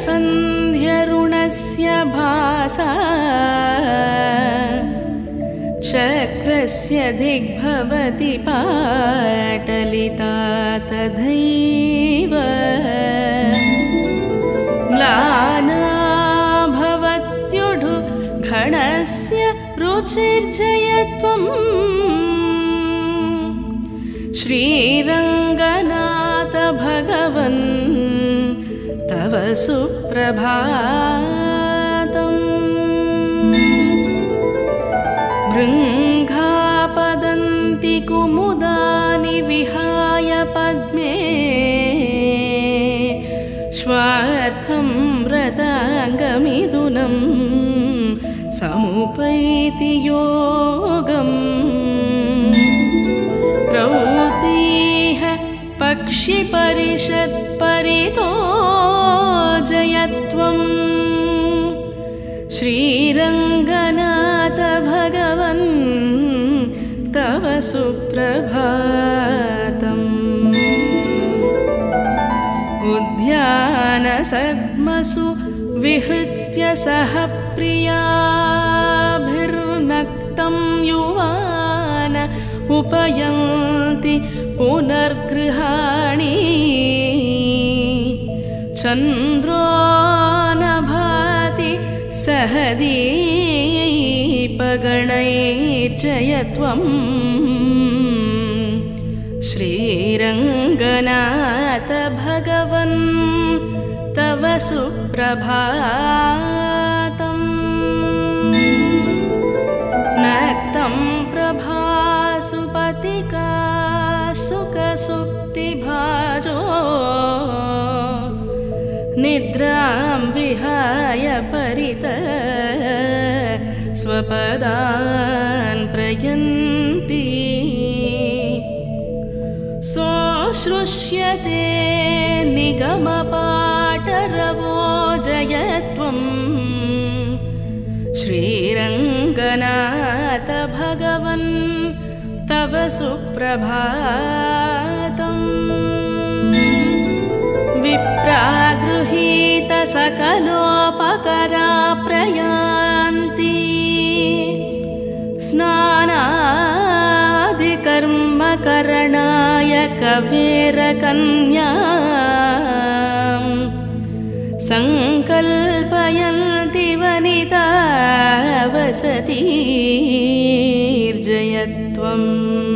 सन्ध्यरुणस्य भासा चक्रस्य दिग्भवति पाटलिता तथैव म्लाना भवत्युडु घणस्य रुचिर्जयत्वम् श्रीरङ्गनाथ भगवन् तव सुप्रभातम् भृङ्गापदन्ति कुमुदानि विहाय पद्मे स्वार्थं व्रताङ्गमिदुनं समुपैति योगम् प्रौतीह पक्षिपरिषत्परितो जयत्वम् श्रीरङ्गनाथ भगवन् तव सुप्रभातम् उद्यानसद्मसु विहृत्य सह प्रियाभिर्नक्तं युवान उपयन्ति पुनर्गृहाणि चन्द्रो न भाति सह दीपगणैर्जयत्वम् श्रीरङ्गनाथ भगवन् तव सुप्रभातम् नक्तं प्रभासुपतिका सुखसुप्तिभाजो निद्रां विहाय परित स्वपदान् प्रयन्ति सोऽश्रुष्यते निगमपाटरवो जयत्वम् श्रीरङ्गनाथ भगवन् तव सुप्रभातम् विप्रागृहीत सकलोपकरा प्रयान्ति स्नानादिकर्मकरणाय कवेरकन्या सङ्कल्पयन्ति वनिता वसतिर्जयत्वम्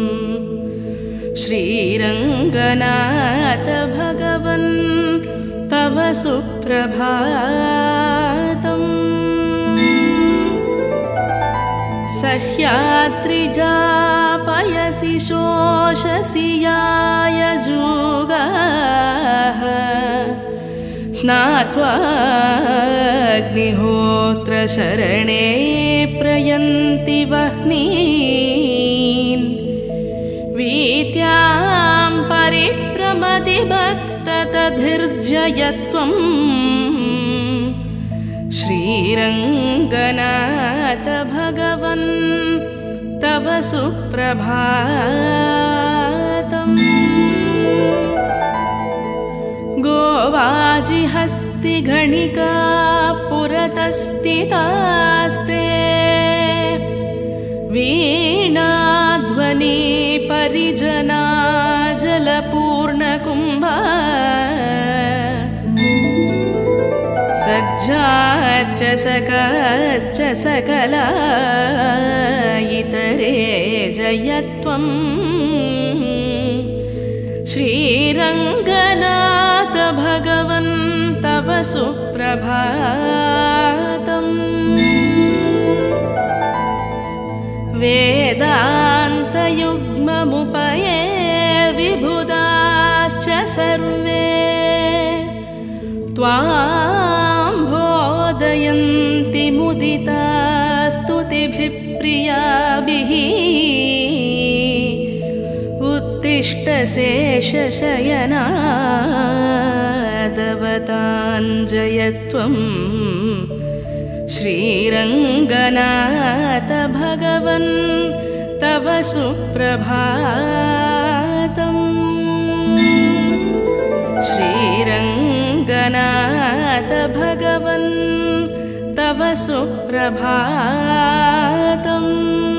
श्रीरङ्गनाथ भगवन् तव सुप्रभातम् सह्याद्रिजापयसि शोषसि यायजुगाः स्नात्वाग्निहोत्रशरणे प्रयन्ति वह्नीन् वीत्यां परिप्रमति भक्ततधिर्जयत्वम् श्रीरङ्गनाथ भगवन् तव सुप्रभातम् गोवाजिहस्तिगणिका पुरतस्थितास्ते वीणाध्वनि परिजना जलपूर्णकुम्भा सज्जाश्च सकश्च सकला इतरे जयत्वम् श्रीरङ्गनाथ भगवन् तव सुप्रभातम् वेदान्तयुग्ममुपये विबुधाश्च सर्वे त्वां बोधयन्ति मुदिता स्तुतिभिः प्रियाभिः उत्तिष्ठ शेषशयनादवताञ्जयत्वम् श्रीरङ्गनाथ भगवन् तव सुप्रभातम् श्रीरङ्गनाथ भगवन् तव सुप्रभातम्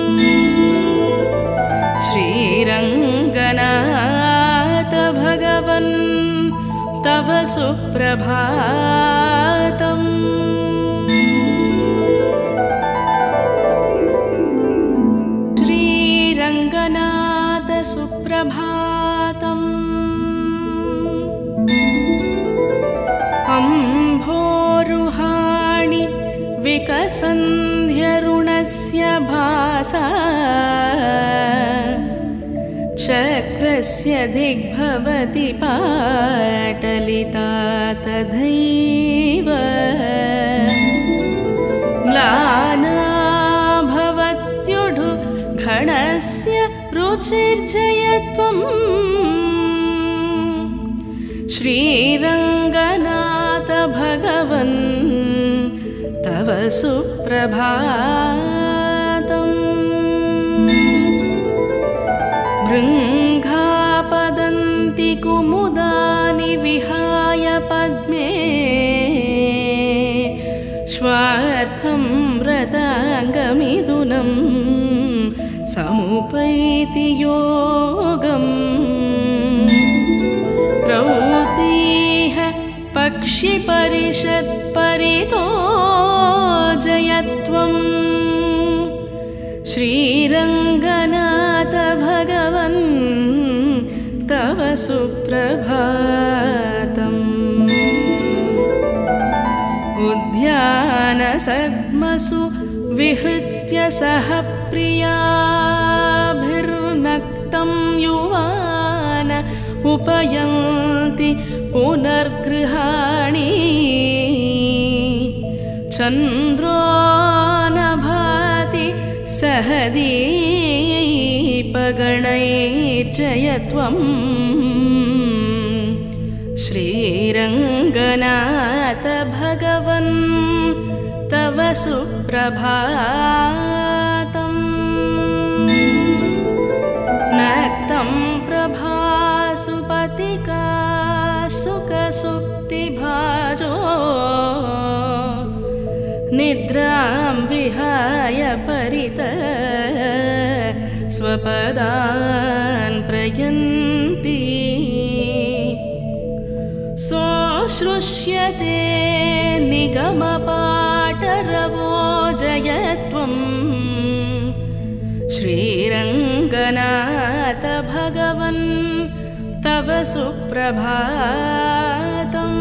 श्रीरङ्गनाथ भगवन् तव सुप्रभातम् श्रीरङ्गनाथ सुप्रभातम् अम्भोरुहाणि विकसन्ध्यरुणस्य भासा चक्रस्य दिग्भवति पाटलिता तथैव म्लाना भवत्युडु घणस्य रुचिर्जयत्वम् श्रीरङ्गनाथ भगवन् तव सुप्रभातम् भृङ्गापदन्ति कुमुदानि विहाय पद्मे स्वार्थं व्रताङ्गमिदुनं समुपैति योगम् प्रौतीह पक्षिपरिषत्परितो जयत्वम् श्रीरङ्गनाथ भगवन् तव सुप्रभातम् उद्यानसद्मसु विहृत्य सह प्रियाभिर्नक्तं युवान उपयन्ति पुनर्गृहाणि चन्द्रो न भाति सह दीपगणैर्जयत्वम् श्रीरङ्गनाथ भगवन् तव सुप्रभातम् नक्तं प्रभासुपतिका सुखसुप्तिभाजो निद्रां विहाय परित स्वपदान् प्रयन्ति सोऽश्रुष्यते निगमपाटरवो जयत्वम् श्रीरङ्गनाथ भगवन् तव सुप्रभातम्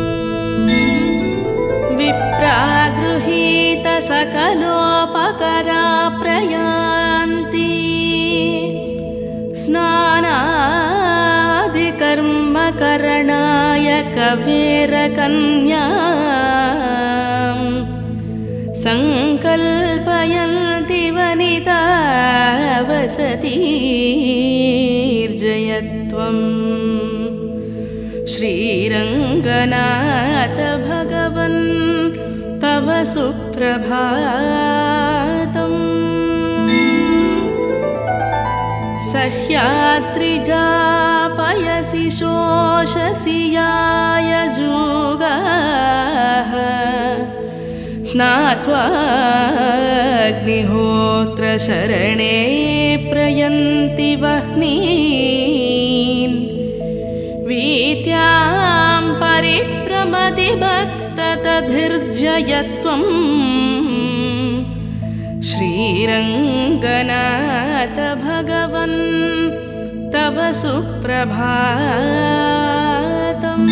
विप्रागृहीत सकलोपकरा प्रयान्ति स्नानादिकर्मकरणाय कवेरकन्या सङ्कल्पयन्ति वनिता वसतिर्जयत्वम् श्रीरङ्गनाथ भगवन् तव सुप्रभातम् सह्याद्रिजापयसि शोषसि यायजुगाः स्नात्वाग्निहोत्रशरणे प्रयन्ति वह्नीन् वीत्यां परिप्रमति भक्ततधिर्जयत्वम् श्रीरङ्गनाथ भगवन् तव सुप्रभातम्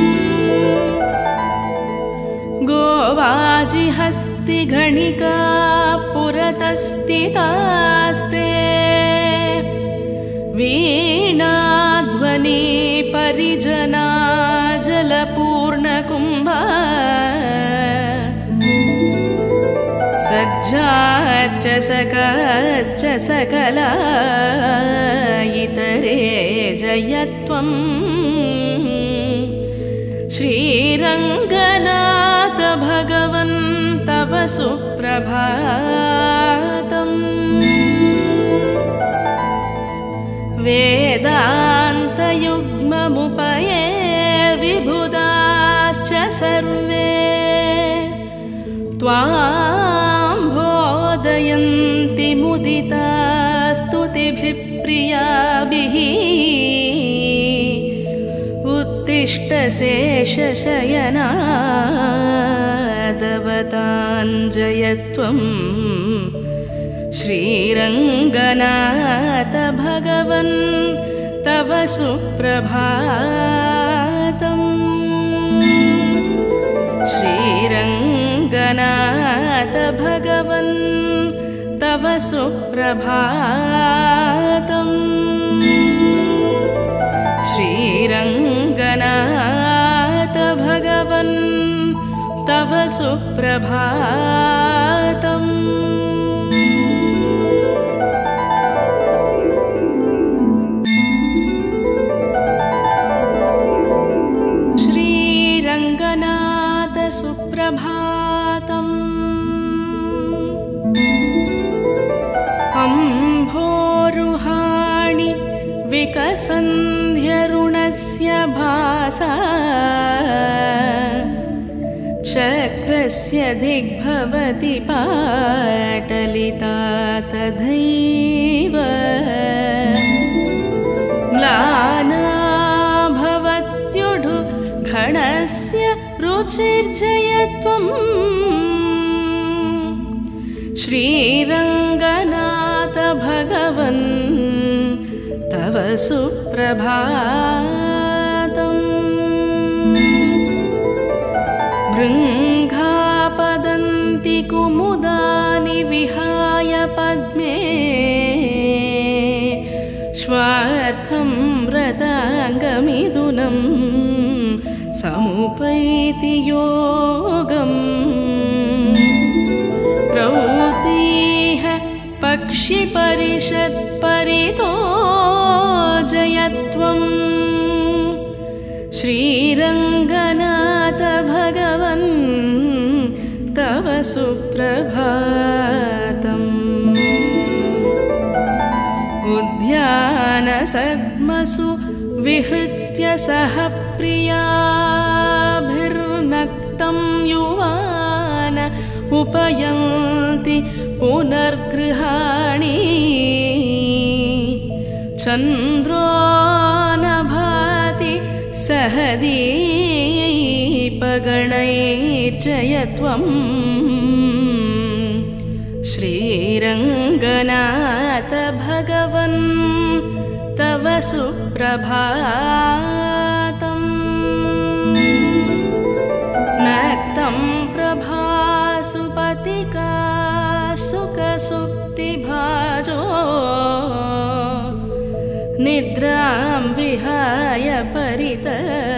गोवाजिहस्तिगणिका पुरतस्थितास्ते वीणाध्वनि परिजना जलपूर्णकुम्भा सज्जाश्च सकश्च सकला इतरे जयत्वम् श्रीरङ्गनाथ भगवन् तव सुप्रभातम् वेदान्तयुग्ममुपये विबुधाश्च सर्वे त्वां बोधयन्ति मुदिता स्तुतिभिः प्रियाभिः उत्तिष्ठ शेषशयनादवताञ्जयत्वं श्रीरङ्गनाथ भगवन् तव सुप्रभातम् श्रीरङ्गनाथ भगवन् तव सुप्रभातम् श्रीरङ्गनाथ भगवन् तव सुप्रभातम् श्रीरङ्गनाथ सुप्रभातम् अम्भोरुहाणि विकसन्ध्यरुणस्य भासा चक्रस्य दिग्भवति पाटलिता तथैव म्लाना भवत्युडु घणस्य रुचिर्जयत्वम् श्रीरङ्गनाथ भगवन् तव सुप्रभातम् भृङ्गापदन्ति कुमुदानि विहाय पद्मे स्वार्थं व्रताङ्गमिदुनं समुपैति योगम् प्रौतीह पक्षिपरिषत्परितो जयत्वम् श्रीरङ्गनाथ भगवन् तव सुप्रभातम् उद्यानसद्मसु विहृत्य सह प्रियाभिर्नक्तं युवान उपयन्ति पुनर्गृहाणि चन्द्रो न भाति सह दीपगणैर्जयत्वम् श्रीरङ्गनाथ भगवन् तव सुप्रभातम् नक्तं प्रभासुपतिका सुखसुप्तिभाजो निद्रां विहाय परित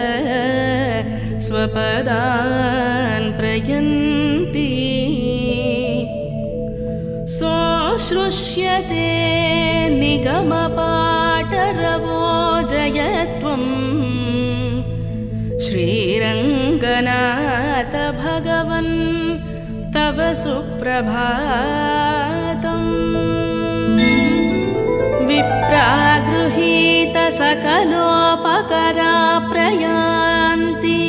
स्वपदान् प्रयन्ति सोऽश्रुष्यते निगमपाटरवो जयत्वम् श्रीरङ्गनाथ भगवन् तव सुप्रभातम् विप्रागृहीत सकलोपकरा प्रयान्ति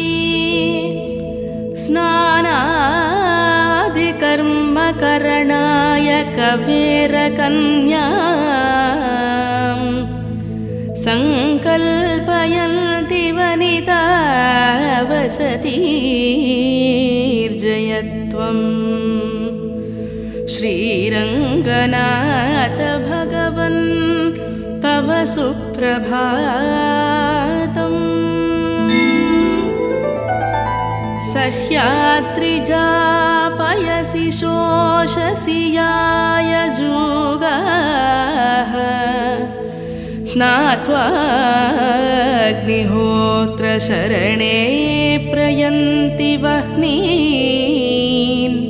स्नानादिकर्मकरणाय कवेरकन्यां सङ्कल्पयन्ति वनिता वसतिर्जयत्वम् श्रीरङ्गनाथ भगवन् तव सुप्रभातम् सह्याद्रिजापयसि शोषसि यायजुगाः स्नात्वाग्निहोत्रशरणे प्रयन्ति वह्नीन्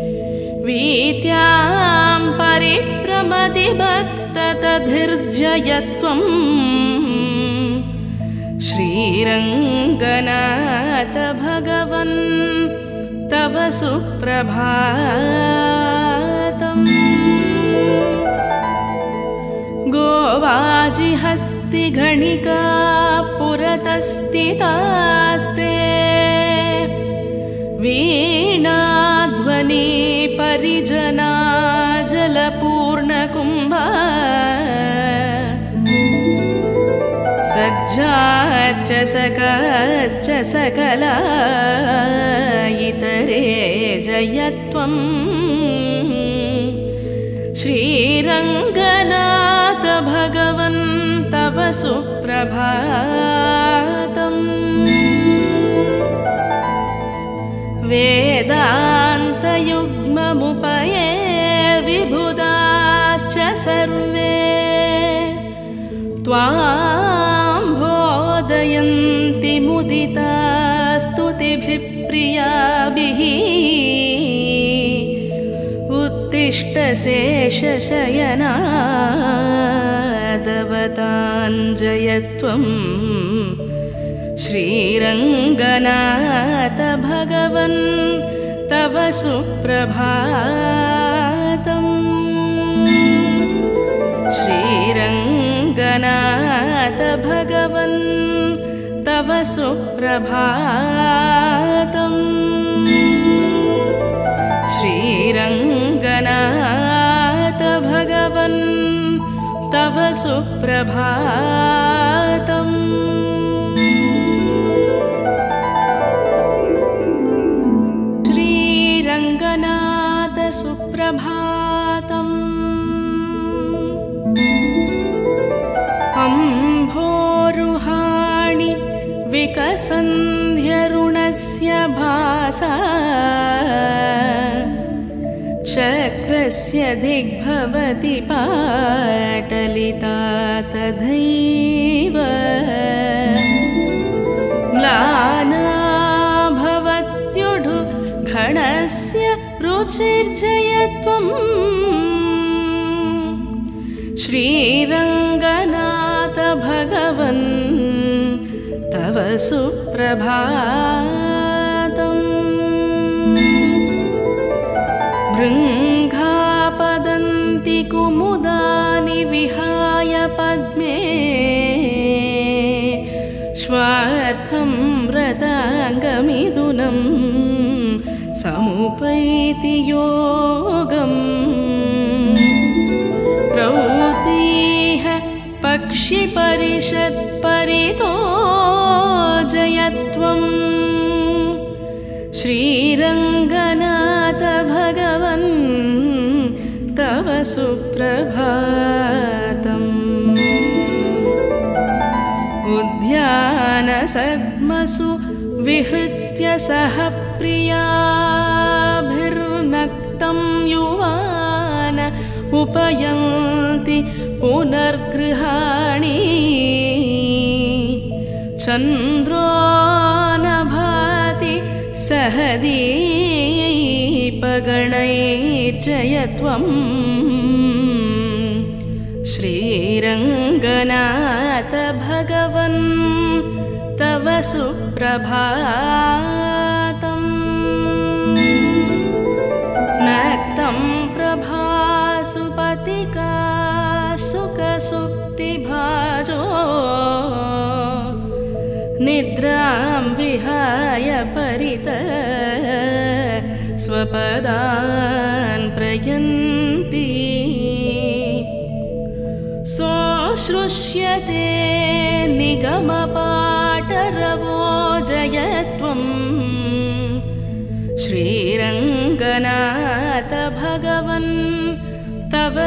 वीत्यां परिभ्रमति भक्ततधिर्जयत्वम् श्रीरङ्गनाथ भगवन् तव सुप्रभातम् गोवाजिहस्तिगणिका पुरतस्थितास्ते वीणाध्वनि मनी परिजना जलपूर्णकुम्भा सज्जाश्च सकश्च सकला इतरे जयत्वम् श्रीरङ्गनाथ भगवन् तव सुप्रभातम् वेदान्तयुग्ममुपये विबुधाश्च सर्वे त्वां बोधयन्ति मुदिता स्तुतिभिः प्रियाभिः उत्तिष्ठ शेषशयनादवताञ्जयत्वम् श्रीरङ्गनाथ भगवन् तव सुप्रभातम् श्रीरङ्गनाथ भगवन् तव सुप्रभातम् श्रीरङ्गनाथ भगवन् तव सुप्रभातम् श्रीरङ्गनाथ सुप्रभातम् अम्भोरुहाणि विकसन्ध्यरुणस्य भासा चक्रस्य दिग्भवति पाटलिता तथैव म्लाना भवत्युडु घणस्य रुचिर्जयत्वम् श्रीरङ्गनाथ भगवन् तव सुप्रभातम् भृङ्गापदन्ति कुमुदानि विहाय पद्मे स्वार्थं व्रताङ्गमिदुनं समुपैति योगम् प्रौतीह पक्षिपरिषत्परितो जयत्वम् श्रीरङ्गनाथ भगवन् तव सुप्रभातम् उद्यानसद्मसु विहृत्य सह प्रियाभिर्नक्तं युवान उपयन्ति पुनर्गृहाणि चन्द्रो न भाति सह दीपगणैर्जयत्वम् श्रीरङ्गनाथ भगवन् तव सुप्रभातम् नक्तं प्रभासुपतिका सुखसुप्तिभाजो निद्रां विहाय परित स्वपदान् प्रयन्ति सोऽश्रुष्यते निगमपाटरवो जयत्वम् श्रीरङ्गनाथ भगवन् तव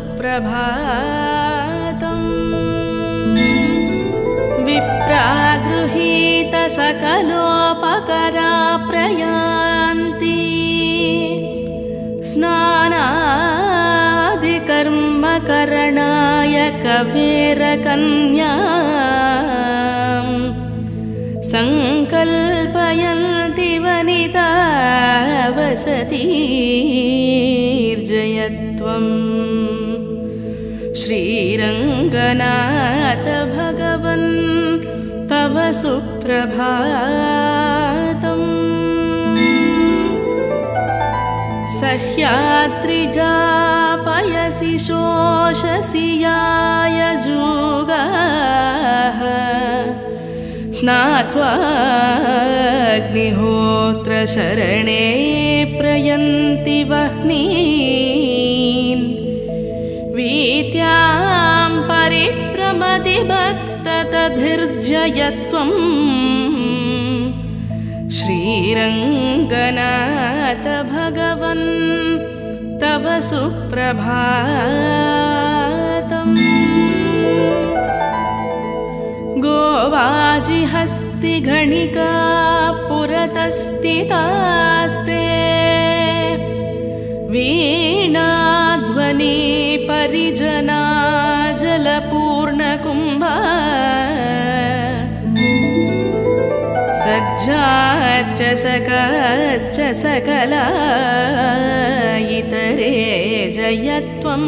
सुप्रभातम् विप्रागृहीत सकलोपकरा प्रयान्ति स्नानादिकर्मकरणाय कवेरकन्यां सङ्कल्पयन्ति वनिता वसतिर्जयत्वम् श्रीरङ्गनाथ भगवन् तव सुप्रभातम् सह्याद्रिजापयसि शोषसि यायजुगाः स्नात्वाग्निहोत्रशरणे प्रयन्ति वह्नीन् वीत्यां परिप्रमति भक्ततधिर्जयत्वम् श्रीरङ्गनाथ भगवन् तव सुप्रभातम् गोवाजिहस्तिगणिका पुरतस्थितास्ते वीणाध्वनि परिजना जलपूर्णकुम्भा सज्जाश्च सकश्च सकला इतरे जयत्वम्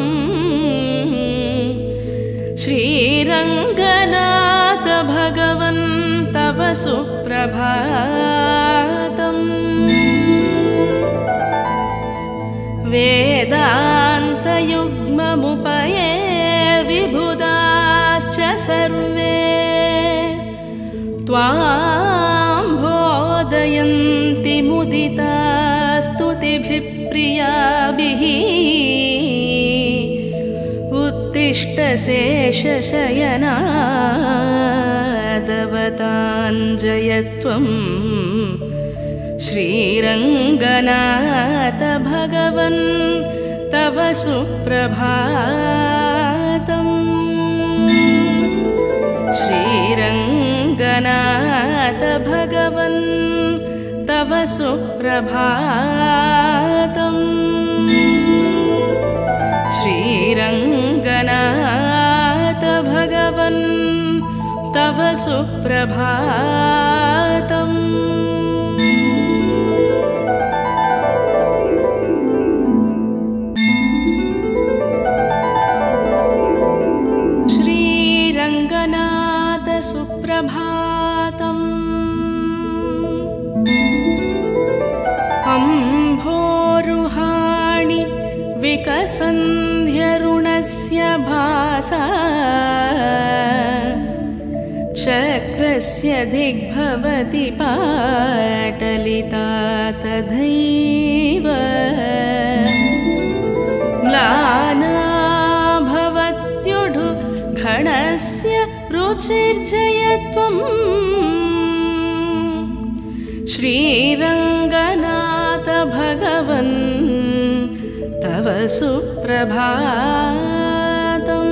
श्रीरङ्गनाथ भगवन् तव सुप्रभातम् वेदान्तयुग्ममुपये विबुधाश्च सर्वे त्वां बोधयन्ति मुदिता स्तुतिभिः प्रियाभिः उत्तिष्ठ शेषशयनादवताञ्जयत्वम् श्रीरङ्गनाथ भगवन् तव सुप्रभातम् श्रीरङ्गनाथ भगवन् तव सुप्रभातम् श्रीरङ्गनाथ भगवन् तव सुप्रभातम् श्रीरङ्गनाथ सुप्रभातम् अम्भोरुहाणि विकसन्ध्यरुणस्य भासा चक्रस्य दिग्भवति पाटलिता तथैव म्लाना भवत्युडु घणस्य रुचिर्जयत्वम् श्रीरङ्गनाथ भगवन् तव सुप्रभातम्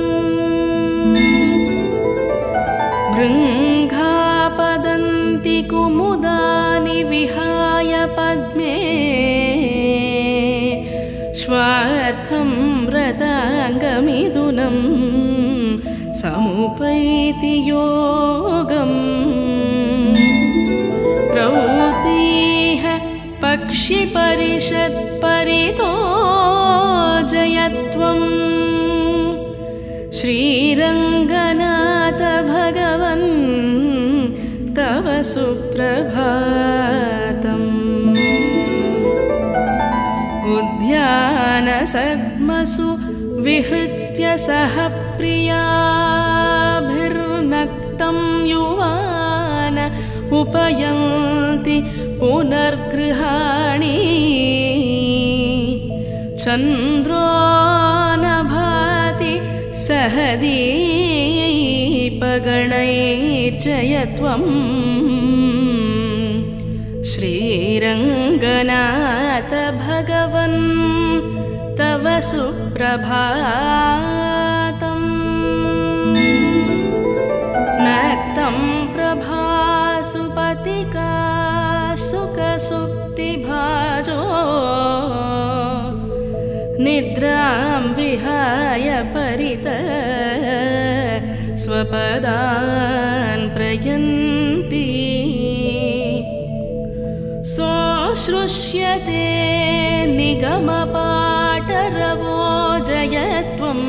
भृङ्गापदन्ति कुमुदानि विहाय पद्मे स्वार्थं व्रताङ्गमिदुनं समुपैति योगम् प्रौतीह पक्षिपरिषत्परितो जयत्वम् श्रीरङ्गनाथ भगवन् तव सुप्रभातम् उद्यानसद्मसु विहृत्य सह प्रियाभिर्नक्तं युवान उपयन्ति पुनर्गृहाणि चन्द्रो न भाति सह दीपगणैर्जयत्वम् श्रीरङ्गनाथ भगवन् तव सुप्रभातम् नक्तं प्रभासुपतिका सुखसुप्तिभाजो निद्रां विहाय परित स्वपदान् प्रयन्ति सोऽश्रुष्यते निगमपाटरवो जयत्वम्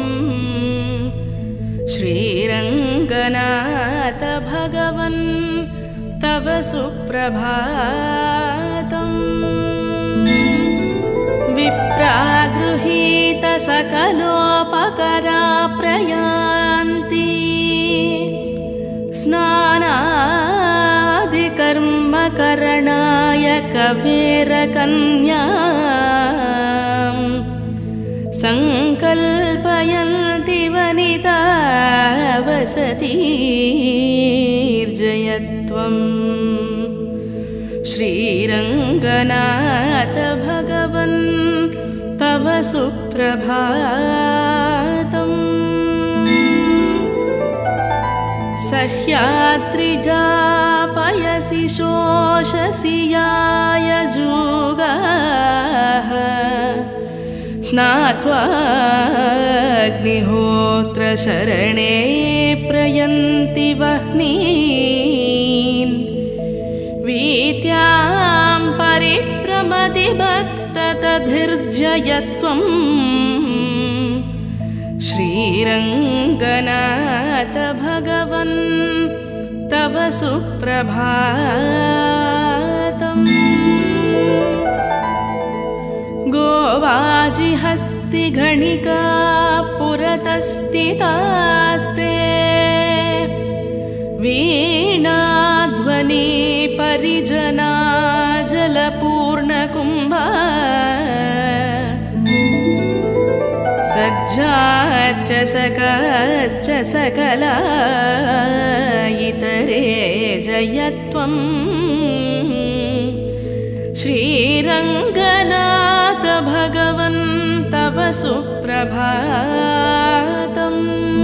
श्रीरङ्गनाथ भगवन् तव सुप्रभातम् विप्रागृहीत सकलोपकरा प्रयान्ति स्नानादिकर्मकरणाय कवेरकन्या संकल्पयन्ति वनिता वसतीर्जयत्वम् श्रीरङ्गनाथ भगवन् तव सुप्रभातम् सह्याद्रिजापयसि शोषसि यायजुगाः स्नात्वाग्निहोत्रशरणे प्रयन्ति वह्नीन् वीत्यां परिभ्रमति भक्ततधिर्जयत्वम् श्रीरङ्गनाथ भगवन् तव सुप्रभातम् गोवाजिहस्तिघणिका पुरतस्थितास्ते वीणाध्वनि परिजना जलपूर्णकुम्भा सज्जाश्च सकश्च सकला इतरे जयत्वम् श्रीरङ्गनाथ भगवन् तव सुप्रभातम्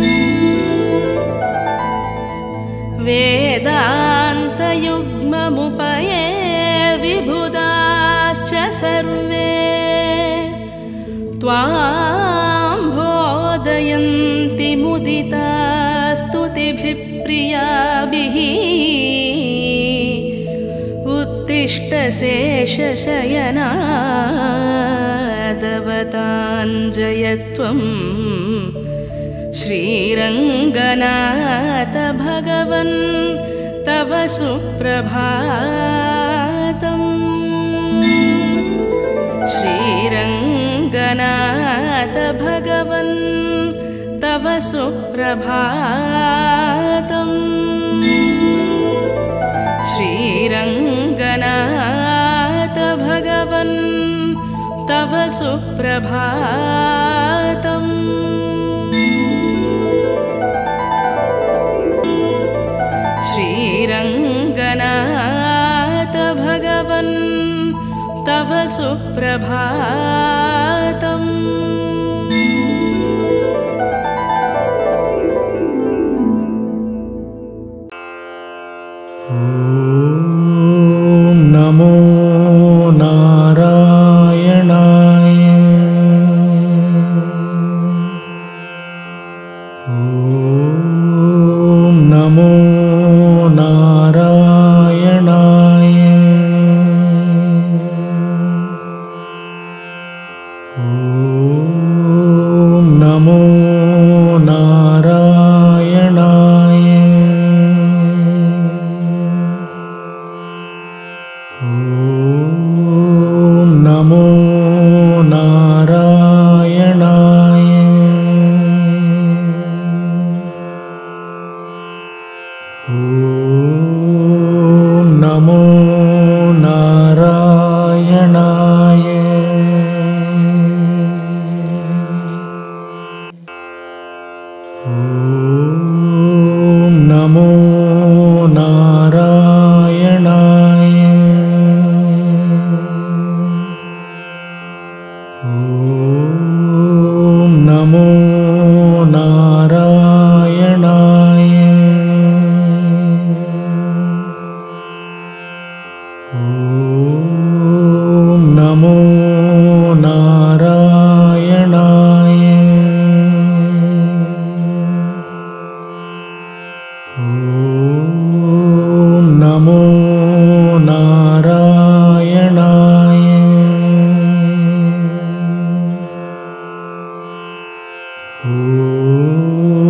वेदान्तयुग्ममुपये विबुधाश्च सर्वे त्वां बोधयन्ति मुदिता स्तुतिभिः प्रियाभिः उत्तिष्ठ शेषशयनादवताञ्जयत्वम् श्रीरङ्गनाथ भगवन् तव सुप्रभातम् श्रीरङ्गनाथ भगवन् तव सुप्रभातम् श्रीरङ्गनाथ भगवन् तव सुप्रभातम् श्रीरङ्गनाथ भगवन् तव सुप्रभातम् ॐ नमो नारायणाय ॐ नमो नारायणाय ॐ नमो नारायणाय ॐ नमो नारायणाय ॐ नमो नारायणाय ॐ नमो नारायणाय ॐ नमो नारायणाय ॐ नमो नारायणाय ॐ नमो नारायणाय ॐ